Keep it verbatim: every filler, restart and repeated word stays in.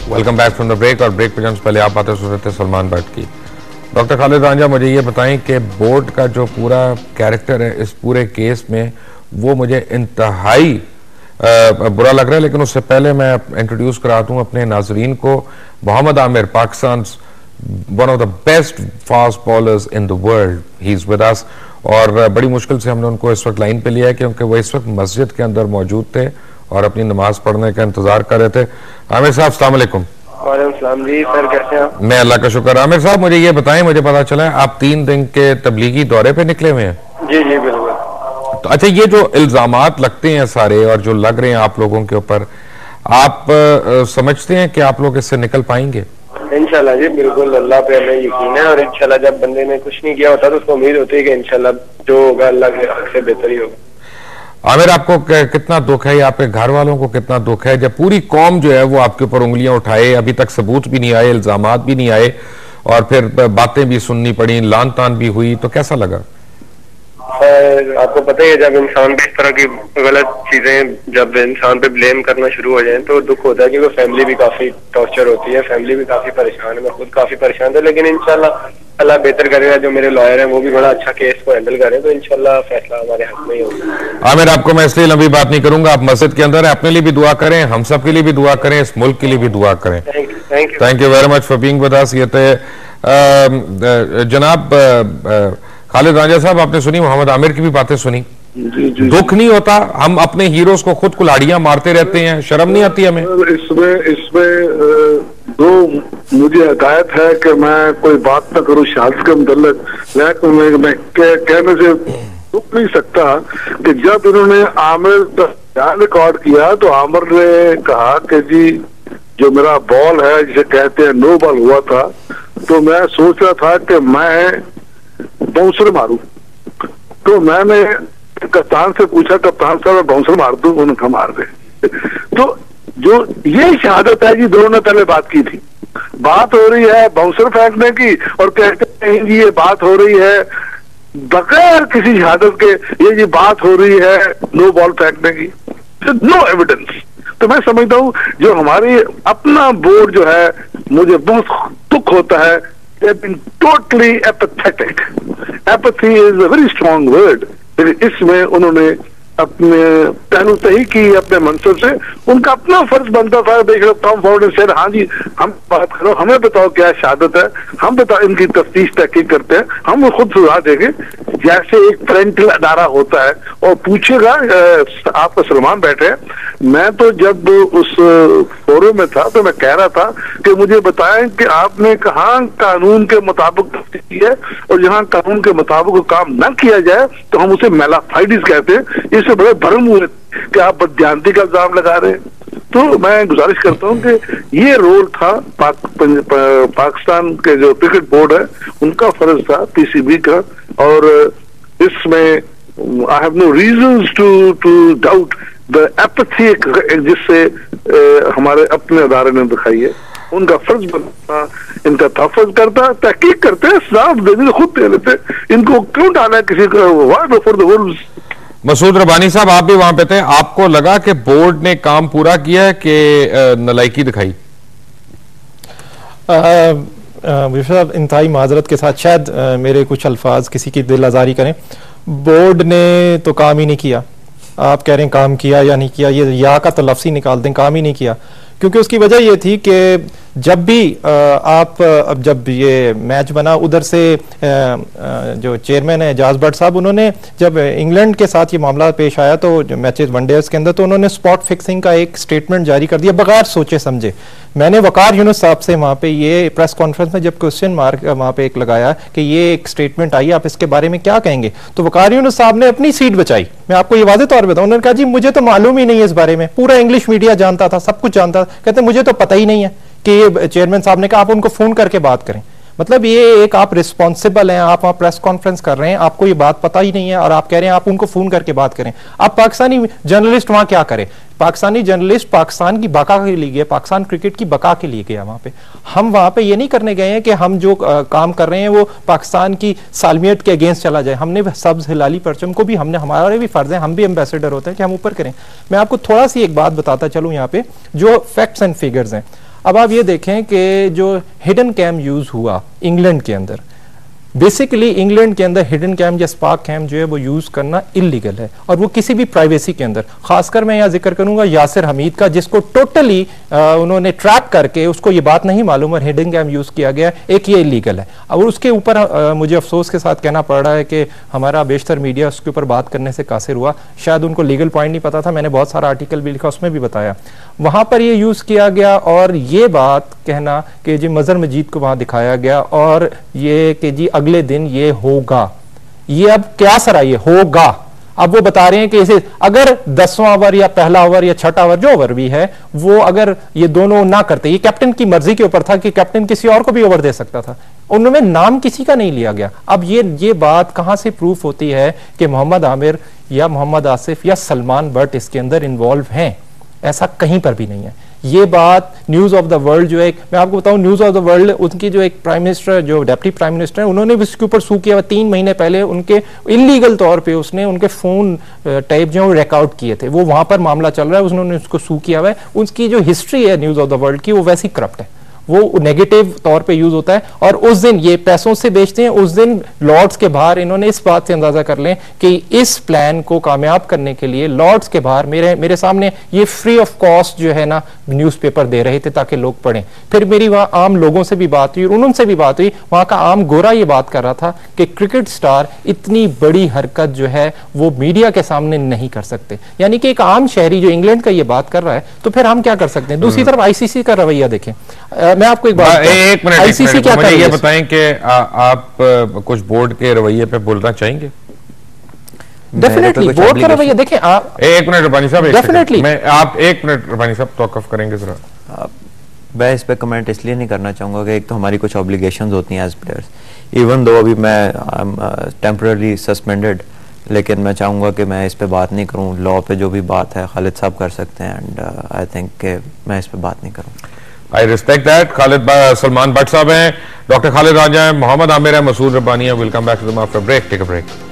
Welcome back from the break. और break पे जाने से पहले आप बातें सुन रहे थे सलमान भट्ट की। डॉक्टर खालिद रांझा, मुझे ये बताएं कि बोर्ड का जो पूरा कैरेक्टर है इस पूरे केस में, वो मुझे इंतहाई बुरा लग रहा है। लेकिन उससे पहले मैं इंट्रोड्यूस कराता हूँ अपने नाजरीन को। Mohammad Amir, Pakistan one of the best fast bowlers in the world, he is with us. और बड़ी मुश्किल से हमने उनको इस वक्त लाइन पे लिया है क्योंकि वो इस वक्त मस्जिद के अंदर मौजूद थे और अपनी नमाज पढ़ने का इंतजार कर रहे थे। आमिर साहब, अस्सलाम वालेकुम। वालेकुम सलाम जी, सर कैसे हैं आप? मैं अल्लाह का शुक्र। आमिर साहब, मुझे ये बताएं, मुझे पता चला है आप तीन दिन के तबलीगी दौरे पे निकले हुए हैं। जी जी बिल्कुल। तो अच्छा, ये जो इल्जामात लगते हैं सारे और जो लग रहे हैं आप लोगों के ऊपर, आप आ, समझते हैं कि आप लोग इससे निकल पाएंगे? इंशाल्लाह जी बिल्कुल, अल्लाह पे हमें यकीन है। और इंशाल्लाह जब बंदे ने कुछ नहीं किया होता तो उसको उम्मीद होती है कि इंशाल्लाह जो होगा अल्लाह के हक से बेहतर ही होगा। आमिर, आपको कितना दुख है, आपके घर वालों को कितना दुख है जब पूरी कौम जो है वो आपके ऊपर उंगलियां उठाए, अभी तक सबूत भी नहीं आए, इल्जामात भी नहीं आए और फिर बातें भी सुननी पड़ी, लान तान भी हुई, तो कैसा लगा? सर आपको पता ही है, जब इंसान पे इस तरह की गलत चीजें, जब इंसान पे ब्लेम करना शुरू हो जाए तो दुख होता है क्योंकि फैमिली भी काफी टॉर्चर होती है, फैमिली भी काफी परेशान है, मैं खुद काफी परेशान था। लेकिन इंशाल्लाह अल्लाह बेहतर करेगा। जो मेरे लॉयर हैं वो भी बड़ा अच्छा केस को हैंडल करें तो इंशाल्लाह फैसला हमारे हक में ही होगा। आमिर, आपको मैं इसलिए लंबी बात नहीं करूंगा, आप मस्जिद के अंदर हैं, अपने लिए भी दुआ करें, हम सब के लिए भी दुआ करें, इस मुल्क के लिए भी दुआ करें। Thank you thank you thank you very much for being with us. ये थे जनाब खालिद रांझा साहब, आपने सुनी, मोहम्मद आमिर की भी बातें सुनी। जी जी। दुख नहीं होता? हम अपने हीरोज को खुद कुल्हाड़ियां मारते रहते हैं, शर्म नहीं आती हमें? इसमें इसमें दो मुझे हदायत है कि मैं कोई बात ना करूं शहादत के मुतल्लिक, लेकिन मैं, मैं कहने से रुक नहीं सकता कि जब इन्होंने आमिर का रिकॉर्ड किया तो आमिर ने कहा कि जी जो मेरा बॉल है जिसे कहते हैं नो बॉल हुआ था, तो मैं सोच रहा था कि मैं बाउंसर मारूं। तो मैंने कप्तान से पूछा, कप्तान साहब बाउंसर मार दूं? उन्होंने कहा मार दे। तो जो ये शहादत है जी, दोनों ने पहले बात की थी, बात हो रही है बाउंसर फेंकने की और कहते हैं जी ये बात हो रही है बगैर किसी शहादत के, ये जी बात हो रही है नो बॉल फेंकने की, नो एविडेंस। तो मैं समझता हूँ जो हमारी अपना बोर्ड जो है, मुझे बहुत दुख होता है, totally apathetic. Apathy is a very strong word. इसमें उन्होंने अपने पहलू सही की अपने मनसब से, उनका अपना फर्ज बनता था। देख लो टॉम फोर्ड ने सेड, हाँ जी हम बात करो, हमें बताओ क्या शहादत है, हम बताओ, इनकी तफ्तीश तहकीक करते हैं, हम वो खुद सुझाव देंगे। जैसे एक पेरेंटल अदारा होता है और पूछेगा, आपका सलमान बैठे हैं, मैं तो जब उस फोरम में था तो मैं कह रहा था कि मुझे बताएं कि आपने कहाँ कानून के मुताबिक तफ्तीश की है, और जहाँ कानून के मुताबिक काम न किया जाए तो हम उसे मेलाफाइडिस कहते हैं। इससे बड़े भरम हुए कि आप बदयांती का इल्जाम लगा रहे हैं। तो मैं गुजारिश करता हूं कि ये रोल था पाक, पाकिस्तान के जो क्रिकेट बोर्ड है उनका फर्ज था, पीसीबी का, और इसमें I have no reasons to to doubt the apathy जिससे हमारे अपने अदारे ने दिखाई है। उनका फर्ज बनता, इनका तहफ़्फ़ुज़ करता, तहकीक करते, साफ दे खुद दे लेते, इनको क्यों डाला किसी का why before the wolves. Masood Rabbani साहब, आप भी वहां पे थे, आपको लगा कि बोर्ड ने काम पूरा किया है कि नलायकी दिखाई? विशाल इंतहाई माजरत के साथ शायद आ, मेरे कुछ अल्फाज किसी की दिल आज़ारी करें, बोर्ड ने तो काम ही नहीं किया। आप कह रहे हैं काम किया या नहीं किया, ये या का तो लफ्ज़ ही निकाल दें, काम ही नहीं किया। क्योंकि उसकी वजह ये थी कि जब भी आप, अब जब ये मैच बना, उधर से जो चेयरमैन है एजाज भट्ट साहब, उन्होंने जब इंग्लैंड के साथ ये मामला पेश आया तो जो मैचेस वनडेज के अंदर, तो उन्होंने स्पॉट फिक्सिंग का एक स्टेटमेंट जारी कर दिया बगैर सोचे समझे। मैंने वकार यूनुस साहब से वहाँ पे ये प्रेस कॉन्फ्रेंस में जब क्वेश्चन मार्क वहाँ पे एक लगाया कि ये एक स्टेटमेंट आई, आप इसके बारे में क्या कहेंगे, तो वकार यूनुस साहब ने अपनी सीट बचाई। मैं आपको ये वादे तौर पर बताऊँ, उन्होंने कहा जी मुझे तो मालूम ही नहीं है इस बारे में, पूरा इंग्लिश मीडिया जानता था, सब कुछ जानता था, कहते मुझे तो पता ही नहीं है कि ये चेयरमैन साहब ने कहा आप उनको फोन करके बात करें। मतलब ये एक आप रिस्पॉन्सिबल हैं, आप वहाँ प्रेस कॉन्फ्रेंस कर रहे हैं, आपको ये बात पता ही नहीं है और आप कह रहे हैं आप उनको फोन करके बात करें। अब पाकिस्तानी जर्नलिस्ट वहाँ क्या करे? पाकिस्तानी जर्नलिस्ट पाकिस्तान की बका के लिए गया, पाकिस्तान क्रिकेट की बका के लिए गया वहाँ पे। हम वहाँ पे ये नहीं करने गए हैं कि हम जो आ, काम कर रहे हैं वो पाकिस्तान की सालमियत के अगेंस्ट चला जाए। हमने सब्ज हिलाली परचम को भी, हमने, हमारे भी फर्ज है, हम भी एम्बेसडर होते हैं कि हम ऊपर करें। मैं आपको थोड़ा सी एक बात बताता चलूँ यहाँ पे, जो फैक्ट्स एंड फिगर्स हैं। अब आप ये देखें कि जो हिडन कैम यूज हुआ इंग्लैंड के अंदर, बेसिकली इंग्लैंड के अंदर हिडन कैम या स्पार्क कैम जो है वो यूज करना इलीगल है, और वो किसी भी प्राइवेसी के अंदर, खासकर मैं यहाँ जिक्र करूंगा यासिर हमीद का, जिसको टोटली उन्होंने ट्रैप करके उसको ये बात नहीं मालूम और हिडन कैम यूज किया गया, एक ये इलीगल है। और उसके ऊपर आ, मुझे अफसोस के साथ कहना पड़ रहा है कि हमारा बेशतर मीडिया उसके ऊपर बात करने से कासिर हुआ, शायद उनको लीगल पॉइंट नहीं पता था, मैंने बहुत सारा आर्टिकल भी लिखा, उसमें भी बताया वहां पर ये यूज किया गया, और ये बात कहना कि जी मजहर मजीद को वहां दिखाया गया और ये कि जी अगले दिन ये होगा, ये अब क्या सरा ये होगा। अब वो बता रहे हैं कि इसे अगर दसवां ओवर या पहला ओवर या छठा ओवर जो ओवर भी है वो अगर ये दोनों ना करते, ये कैप्टन की मर्जी के ऊपर था कि कैप्टन किसी और को भी ओवर दे सकता था, उनमें नाम किसी का नहीं लिया गया। अब ये ये बात कहां से प्रूफ होती है कि मोहम्मद आमिर या मोहम्मद आसिफ या सलमान बट इसके अंदर इन्वॉल्व हैं? ऐसा कहीं पर भी नहीं है। ये बात न्यूज ऑफ द वर्ल्ड जो है, मैं आपको बताऊं न्यूज ऑफ द वर्ल्ड, उनकी जो एक प्राइम मिनिस्टर जो डिप्टी प्राइम मिनिस्टर है उन्होंने भी इसके ऊपर सू किया। तीन महीने पहले उनके इलीगल तौर पे उसने उनके फोन टाइप जो रिकॉर्ड किए थे, वो वहां पर मामला चल रहा है, उन्होंने उसको सू किया हुआ है। उसकी जो हिस्ट्री है न्यूज ऑफ द वर्ल्ड की वो वैसी करप्ट है, वो नेगेटिव तौर पे यूज होता है। और उस दिन ये पैसों से बेचते हैं, उस दिन लॉर्ड्स के बाहर इन्होंने इस बात से अंदाजा कर लें कि इस प्लान को कामयाब करने के लिए लॉर्ड्स के बाहर मेरे मेरे सामने ये फ्री ऑफ कॉस्ट जो है ना न्यूज़पेपर दे रहे थे ताकि लोग पढ़ें। फिर मेरी वहां आम लोगों से भी बात हुई और उनसे भी बात हुई, वहां का आम गोरा ये बात कर रहा था कि क्रिकेट स्टार इतनी बड़ी हरकत जो है वो मीडिया के सामने नहीं कर सकते। यानी कि एक आम शहरी जो इंग्लैंड का ये बात कर रहा है, तो फिर हम क्या कर सकते हैं? दूसरी तरफ आईसीसी का रवैया देखें। मैं आपको एक बात, एक मिनट आईसीसी क्या कर रही है? ये बताएं कि आप कुछ बोर्ड के रवैये पे बोलना चाहेंगे? डेफिनेटली बोर्ड का रवैया देखें आप। एक मिनट रब्बानी साहब, डेफिनेटली मैं आप एक मिनट रब्बानी साहब तौक़ुफ़ करेंगे जरा। मैं इस पे कमेंट इसलिए नहीं करना चाहूंगा कि एक तो हमारी कुछ ऑब्लिगेशंस होती हैं एज प्लेयर्स, इवन दो अभी मैं टेम्पररी सस्पेंडेड, लेकिन मैं चाहूंगा कि मैं इस पे बात नहीं करूं। लॉ पे जो भी बात है खालिद साहब कर सकते हैं, एंड आई थिंक कि मैं इस पे बात नहीं करूं। I respect that. Khalid Salman Butt साहब हैं, डॉक्टर खालिद रांझा हैं, मोहम्मद आमिर है, मसूद रब्बानी है। Will come back to them after break. Take a break.